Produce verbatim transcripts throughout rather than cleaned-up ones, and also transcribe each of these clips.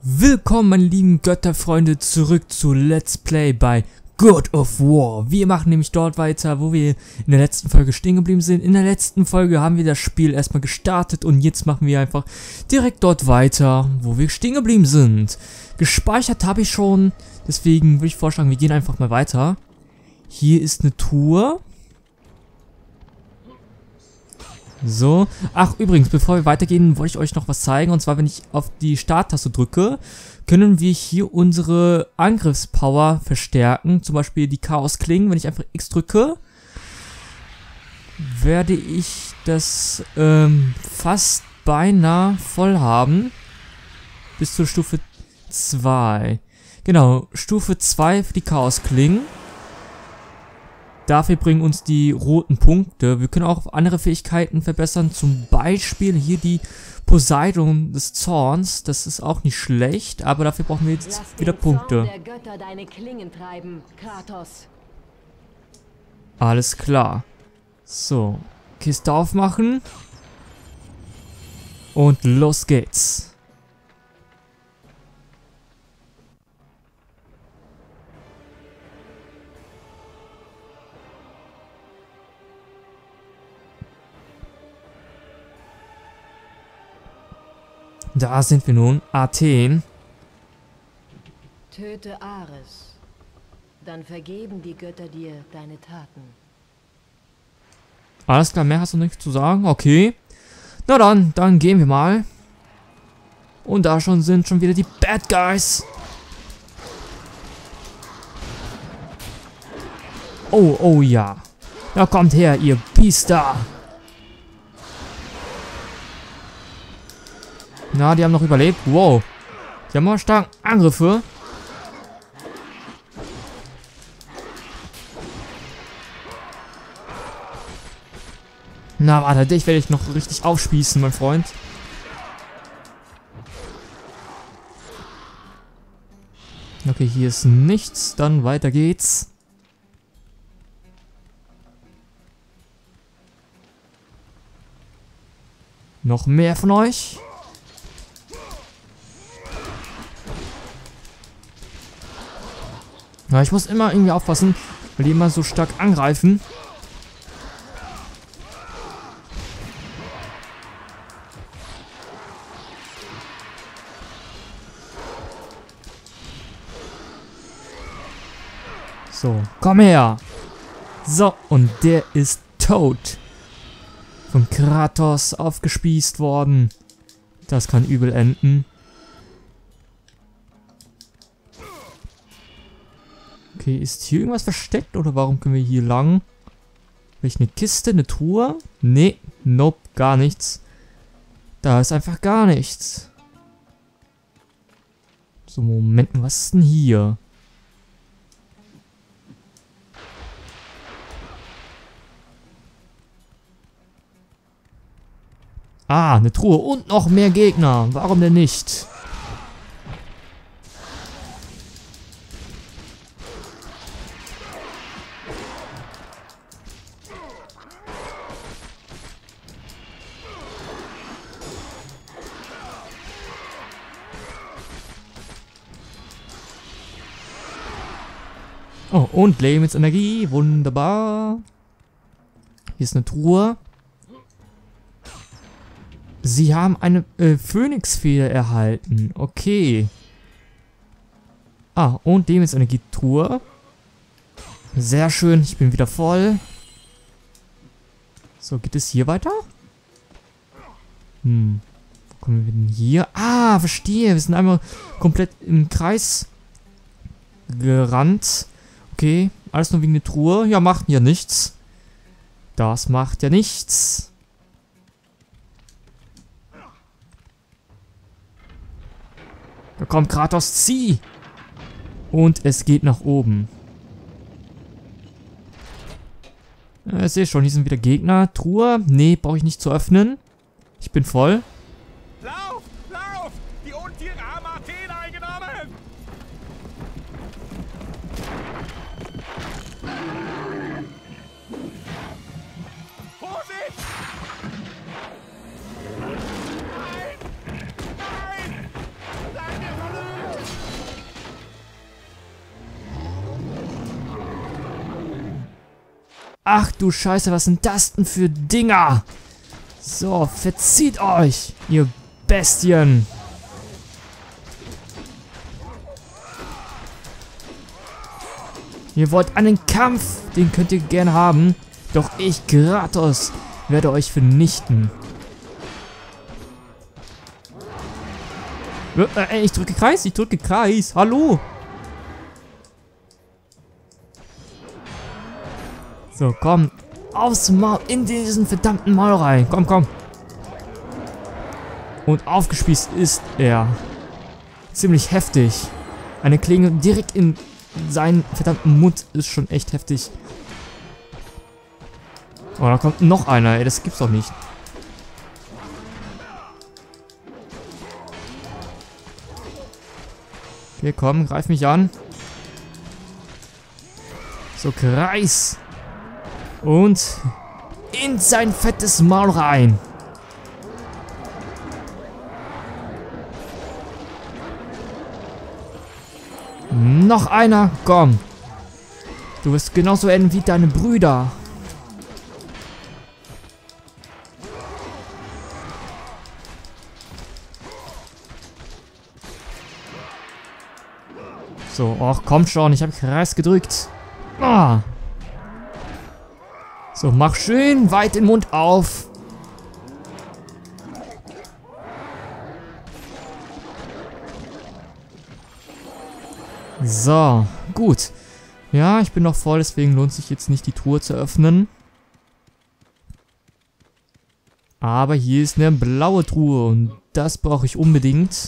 Willkommen, meine lieben Götterfreunde, zurück zu Let's Play bei God of War. Wir machen nämlich dort weiter, wo wir in der letzten Folge stehen geblieben sind. In der letzten Folge haben wir das Spiel erstmal gestartet und jetzt machen wir einfach direkt dort weiter, wo wir stehen geblieben sind. Gespeichert habe ich schon, deswegen würde ich vorschlagen, wir gehen einfach mal weiter. Hier ist eine Tour. So, ach übrigens, bevor wir weitergehen, wollte ich euch noch was zeigen. Und zwar, wenn ich auf die Starttaste drücke, können wir hier unsere Angriffspower verstärken. Zum Beispiel die Chaos-Klingen. Wenn ich einfach X drücke, werde ich das ähm, fast beinahe voll haben. Bis zur Stufe zwei. Genau, Stufe zwei für die Chaos-Klingen. Dafür bringen uns die roten Punkte. Wir können auch andere Fähigkeiten verbessern. Zum Beispiel hier die Poseidon des Zorns. Das ist auch nicht schlecht, aber dafür brauchen wir jetzt Lass wieder den Punkte. Zorn der Götter deine Klingen treiben, Kratos. Alles klar. So, Kiste aufmachen. Und los geht's. Da sind wir nun, Athen. Töte Ares, dann vergeben die Götter dir deine Taten. Alles klar, mehr hast du nicht zu sagen? Okay. Na dann, dann gehen wir mal. Und da schon sind schon wieder die Bad Guys. Oh, oh ja. Na kommt her, ihr Biester. Na, die haben noch überlebt. Wow. Die haben mal starke Angriffe. Na, warte, dich werde ich noch richtig aufspießen, mein Freund. Okay, hier ist nichts. Dann weiter geht's. Noch mehr von euch. Ja, ich muss immer irgendwie aufpassen, weil die immer so stark angreifen. So, komm her. So, und der ist tot. Von Kratos aufgespießt worden. Das kann übel enden. Okay, ist hier irgendwas versteckt oder warum können wir hier lang? Vielleicht eine Kiste, eine Truhe? Nee, nope, gar nichts. Da ist einfach gar nichts. So, Moment, was ist denn hier? Ah, eine Truhe und noch mehr Gegner. Warum denn nicht? Oh, und Lebensenergie. Wunderbar. Hier ist eine Truhe. Sie haben eine äh, Phönixfeder erhalten. Okay. Ah, und Lebensenergie-Truhe. Sehr schön. Ich bin wieder voll. So, geht es hier weiter? Hm. Wo kommen wir denn hier? Ah, verstehe. Wir sind einmal komplett im Kreis gerannt. Okay, alles nur wegen der Truhe. Ja, macht ja nichts. Das macht ja nichts. Da kommt Kratos, zieh! Und es geht nach oben. Ja, ich sehe schon, hier sind wieder Gegner. Truhe? Nee, brauche ich nicht zu öffnen. Ich bin voll. Lauf! Lauf! Die Untiere haben Athen eingenommen! Vorsicht! Nein! Nein! Seid ihr verrückt? Ach du Scheiße, was sind das denn für Dinger? So, verzieht euch, ihr Bestien. Ihr wollt einen Kampf, den könnt ihr gerne haben. Doch ich, Kratos, werde euch vernichten. Äh, ich drücke Kreis, ich drücke Kreis. Hallo. So, komm. Aufs Maul, in diesen verdammten Maul rein. Komm, komm. Und aufgespießt ist er. Ziemlich heftig. Eine Klinge direkt in seinen verdammten Mund ist schon echt heftig. Oh, da kommt noch einer, ey. Das gibt's doch nicht. Okay, komm, greif mich an. So, Kreis. Und in sein fettes Maul rein. Noch einer, komm. Du wirst genauso enden wie deine Brüder. So, ach komm schon, ich habe Kreis gedrückt. Ah. So, mach schön weit den Mund auf. So, gut. Ja, ich bin noch voll, deswegen lohnt sich jetzt nicht die Truhe zu öffnen. Aber hier ist eine blaue Truhe und das brauche ich unbedingt.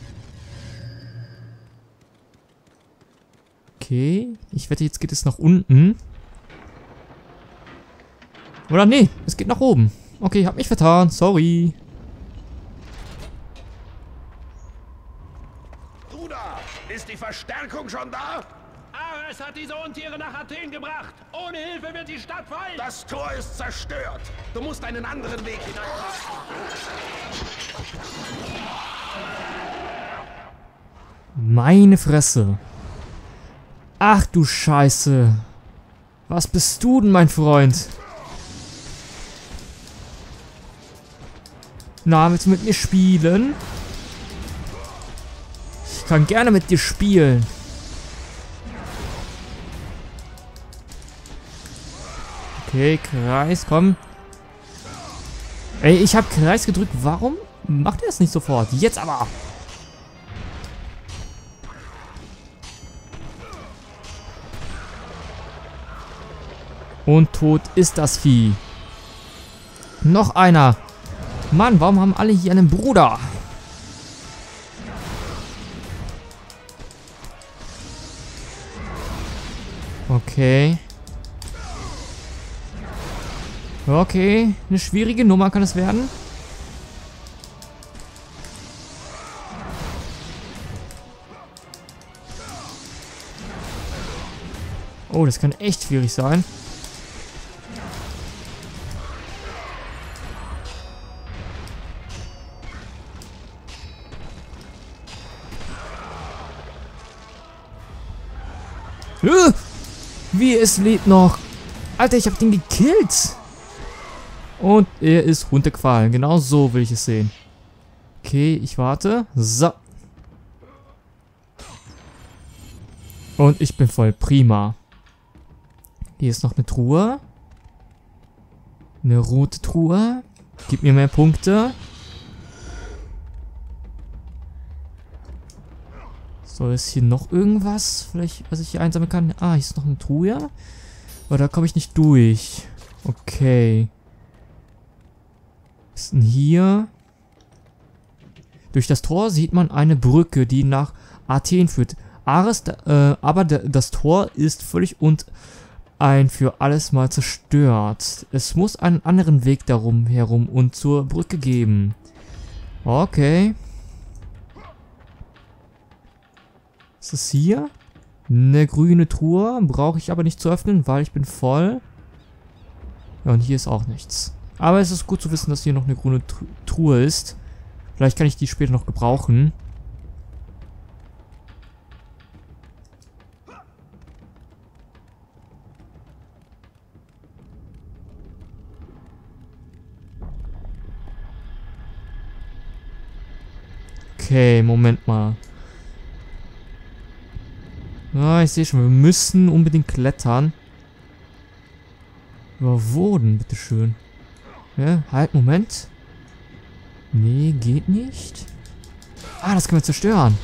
Okay, ich wette, jetzt geht es nach unten. Oder nee, es geht nach oben. Okay, ich habe mich vertan, sorry. Bruder, ist die Verstärkung schon da? Ares hat diese Untiere nach Athen gebracht. Ohne Hilfe wird die Stadt fallen. Das Tor ist zerstört. Du musst einen anderen Weg hinein. Meine Fresse. Ach du Scheiße. Was bist du denn, mein Freund? Na, willst du mit mir spielen? Ich kann gerne mit dir spielen. Okay, Kreis, komm. Ey, ich habe Kreis gedrückt. Warum macht er es nicht sofort? Jetzt aber. Und tot ist das Vieh. Noch einer. Mann, warum haben alle hier einen Bruder? Okay. Okay, eine schwierige Nummer kann es werden. Oh, das kann echt schwierig sein. Wie, es lebt noch. Alter, ich hab den gekillt. Und er ist runtergefallen. Genau so will ich es sehen. Okay, ich warte. So. Und ich bin voll. Prima. Hier ist noch eine Truhe. Eine rote Truhe. Gib mir mehr Punkte. So, ist hier noch irgendwas? Vielleicht, was ich hier einsammeln kann? Ah, hier ist noch eine Truhe. Aber da komme ich nicht durch. Okay. Was ist denn hier? Durch das Tor sieht man eine Brücke, die nach Athen führt. Ares, äh, aber das Tor ist völlig und ein für alles Mal zerstört. Es muss einen anderen Weg darum herum und zur Brücke geben. Okay. Was ist hier? Eine grüne Truhe. Brauche ich aber nicht zu öffnen, weil ich bin voll. Ja, und hier ist auch nichts. Aber es ist gut zu wissen, dass hier noch eine grüne Truhe ist. Vielleicht kann ich die später noch gebrauchen. Okay, Moment mal. Ja, ich sehe schon, wir müssen unbedingt klettern. Aber wo denn, bitteschön? Ja, halt, Moment. Nee, geht nicht. Ah, das können wir zerstören.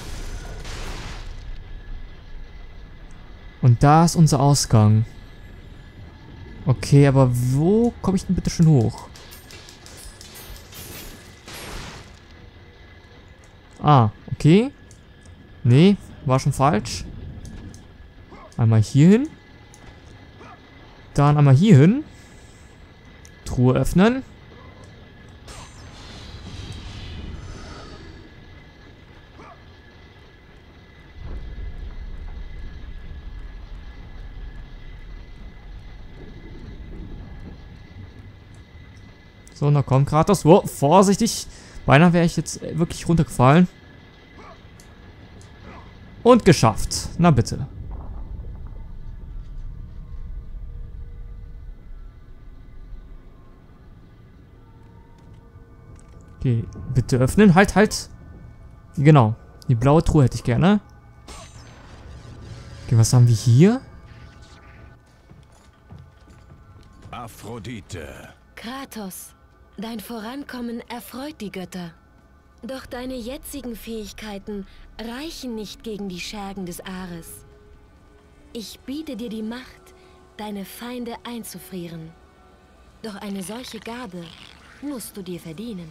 Und da ist unser Ausgang. Okay, aber wo komme ich denn bitte schön hoch? Ah, okay. Nee, war schon falsch. Einmal hier hin. Dann einmal hier hin. Truhe öffnen. So, na komm, Kratos. Oh, vorsichtig. Beinahe wäre ich jetzt wirklich runtergefallen. Und geschafft. Na bitte. Okay, bitte öffnen. Halt, halt. Genau. Die blaue Truhe hätte ich gerne. Okay, was haben wir hier? Aphrodite. Kratos, dein Vorankommen erfreut die Götter. Doch deine jetzigen Fähigkeiten reichen nicht gegen die Schergen des Ares. Ich biete dir die Macht, deine Feinde einzufrieren. Doch eine solche Gabe musst du dir verdienen.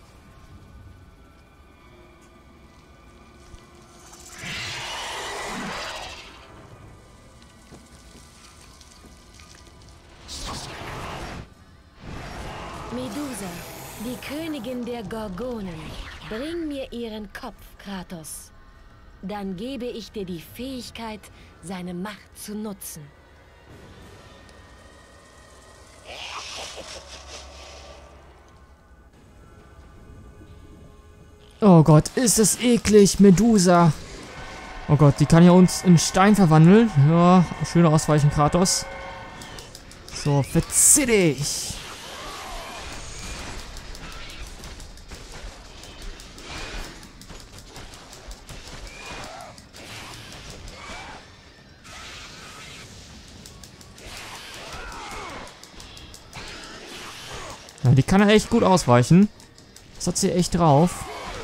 Medusa, die Königin der Gorgonen, bring mir ihren Kopf, Kratos. Dann gebe ich dir die Fähigkeit, seine Macht zu nutzen. Oh Gott, ist es eklig, Medusa. Oh Gott, die kann ja uns in Stein verwandeln. Ja, schön ausweichen, Kratos. So, verzieh dich. Ja, die kann ja echt gut ausweichen. Das hat sie echt drauf.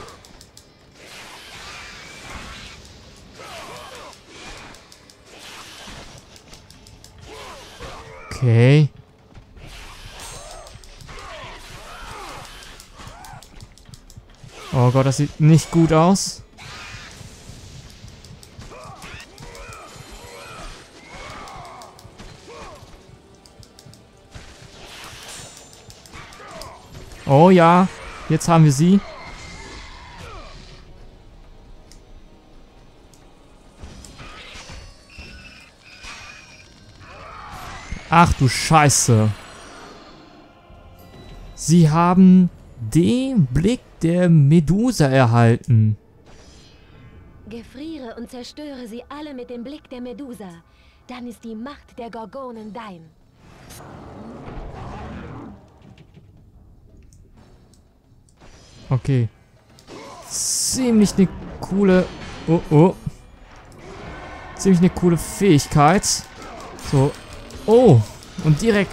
Okay. Oh Gott, das sieht nicht gut aus. Oh ja, jetzt haben wir sie. Ach du Scheiße. Sie haben den Blick der Medusa erhalten. Gefriere und zerstöre sie alle mit dem Blick der Medusa. Dann ist die Macht der Gorgonen dein. Okay. Ziemlich eine coole... Oh, oh. Ziemlich eine coole Fähigkeit. So. Oh. Und direkt...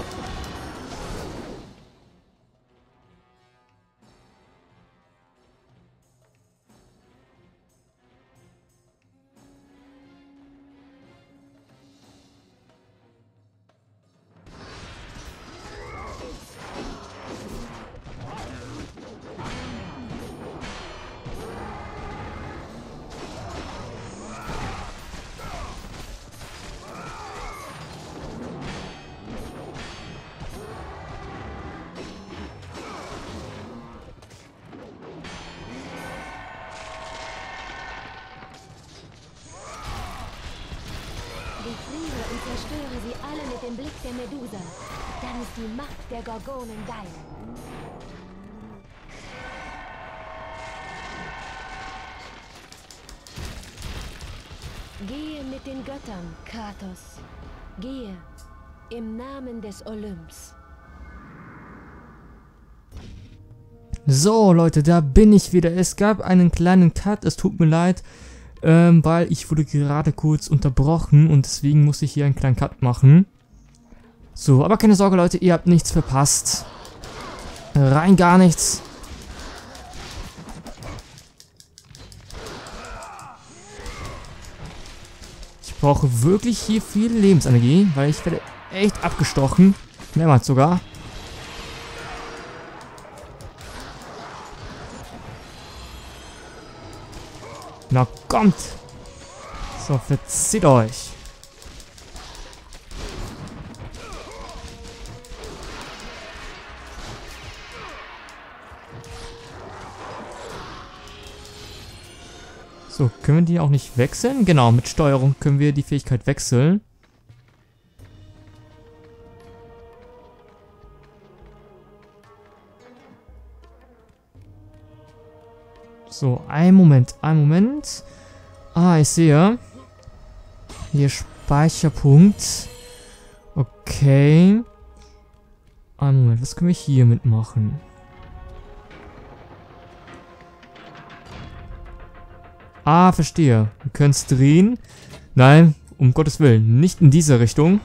Befriere und zerstöre sie alle mit dem Blick der Medusa. Dann ist die Macht der Gorgonen dein. Gehe mit den Göttern, Kratos. Gehe im Namen des Olymps. So, Leute, da bin ich wieder. Es gab einen kleinen Cut, es tut mir leid, ähm, weil ich wurde gerade kurz unterbrochen und deswegen musste ich hier einen kleinen Cut machen. So, aber keine Sorge, Leute, ihr habt nichts verpasst. Rein gar nichts. Ich brauche wirklich hier viel Lebensenergie, weil ich werde echt abgestochen. Mehrmals sogar. Na kommt! So, verzieht euch! So, können wir die auch nicht wechseln? Genau, mit Steuerung können wir die Fähigkeit wechseln. So, ein Moment, ein Moment. Ah, ich sehe. Hier Speicherpunkt. Okay. Ein Moment, was können wir hier mitmachen? Ah, verstehe. Wir können es drehen. Nein, um Gottes Willen, nicht in diese Richtung.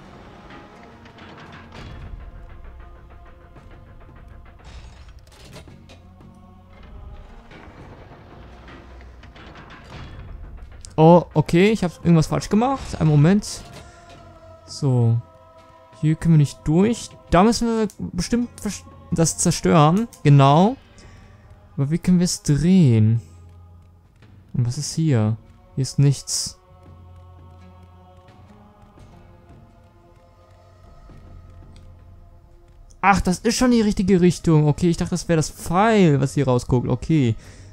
Oh, okay, ich habe irgendwas falsch gemacht. Einen Moment. So. Hier können wir nicht durch. Da müssen wir bestimmt das zerstören. Genau. Aber wie können wir es drehen? Und was ist hier? Hier ist nichts. Ach, das ist schon die richtige Richtung. Okay, ich dachte, das wäre das Pfeil, was hier rausguckt. Okay.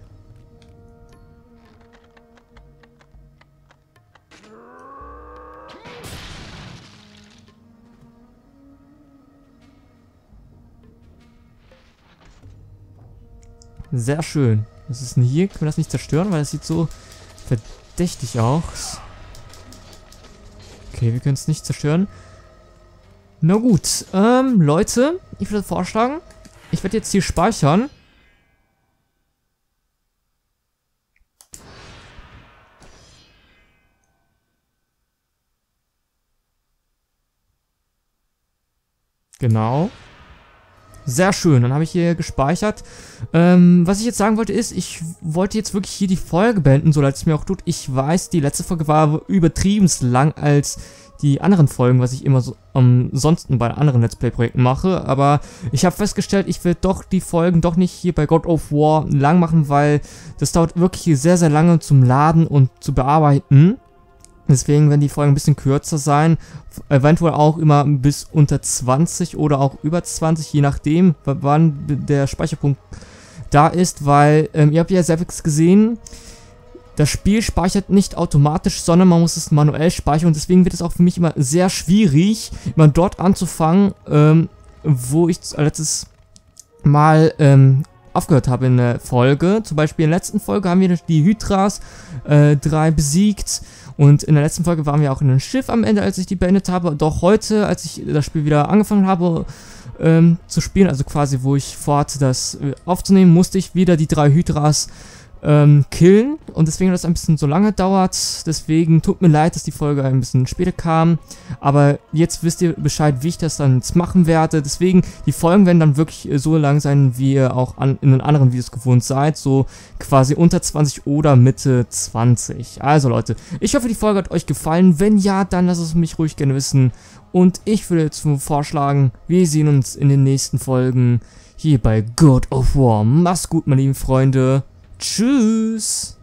Sehr schön. Was ist denn hier? Können wir das nicht zerstören? Weil das sieht so verdächtig aus. Okay, wir können es nicht zerstören. Na gut. Ähm, Leute, ich würde vorschlagen, ich werde jetzt hier speichern. Genau. Sehr schön, dann habe ich hier gespeichert. Ähm, was ich jetzt sagen wollte ist, ich wollte jetzt wirklich hier die Folge beenden, so leid es mir auch tut. Ich weiß, die letzte Folge war übertrieben lang als die anderen Folgen, was ich immer so ansonsten bei anderen Let's Play-Projekten mache. Aber ich habe festgestellt, ich will doch die Folgen doch nicht hier bei God of War lang machen, weil das dauert wirklich sehr, sehr lange zum Laden und zu bearbeiten. Deswegen werden die Folgen ein bisschen kürzer sein, eventuell auch immer bis unter zwanzig oder auch über zwanzig, je nachdem, wann der Speicherpunkt da ist, weil ähm, ihr habt ja selbst gesehen, das Spiel speichert nicht automatisch, sondern man muss es manuell speichern und deswegen wird es auch für mich immer sehr schwierig, immer dort anzufangen, ähm, wo ich letztes Mal ähm, aufgehört habe in der Folge. Zum Beispiel in der letzten Folge haben wir die Hydras äh, drei besiegt. Und in der letzten Folge waren wir auch in einem Schiff am Ende, als ich die beendet habe. Doch heute, als ich das Spiel wieder angefangen habe ähm, zu spielen, also quasi wo ich vorhatte, das äh, aufzunehmen, musste ich wieder die drei Hydras ähm, killen. Und deswegen hat das ein bisschen so lange gedauert. Deswegen tut mir leid, dass die Folge ein bisschen später kam. Aber jetzt wisst ihr Bescheid, wie ich das dann jetzt machen werde. Deswegen, die Folgen werden dann wirklich äh, so lang sein, wie ihr auch an, in den anderen Videos gewohnt seid. So quasi unter zwanzig oder Mitte zwanzig. Also Leute, ich hoffe, die Folge hat euch gefallen. Wenn ja, dann lasst es mich ruhig gerne wissen. Und ich würde jetzt vorschlagen, wir sehen uns in den nächsten Folgen hier bei God of War. Macht's gut, meine lieben Freunde. Tschüss!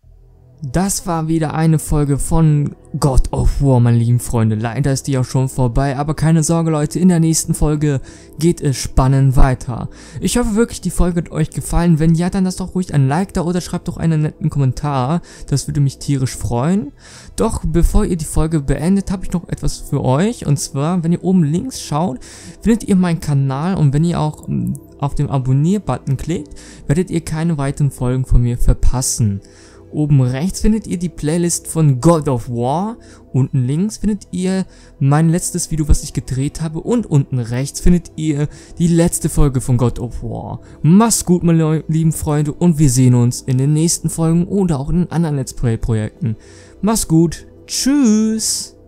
Das war wieder eine Folge von God of War, meine lieben Freunde. Leider ist die auch schon vorbei, aber keine Sorge, Leute, in der nächsten Folge geht es spannend weiter. Ich hoffe wirklich, die Folge hat euch gefallen. Wenn ja, dann lasst doch ruhig ein Like da oder schreibt doch einen netten Kommentar. Das würde mich tierisch freuen. Doch bevor ihr die Folge beendet, habe ich noch etwas für euch. Und zwar, wenn ihr oben links schaut, findet ihr meinen Kanal und wenn ihr auch auf den Abonnier-Button klickt, werdet ihr keine weiteren Folgen von mir verpassen. Oben rechts findet ihr die Playlist von God of War. Unten links findet ihr mein letztes Video, was ich gedreht habe. Und unten rechts findet ihr die letzte Folge von God of War. Macht's gut, meine lieben Freunde. Und wir sehen uns in den nächsten Folgen oder auch in anderen Let's Play Projekten. Macht's gut. Tschüss.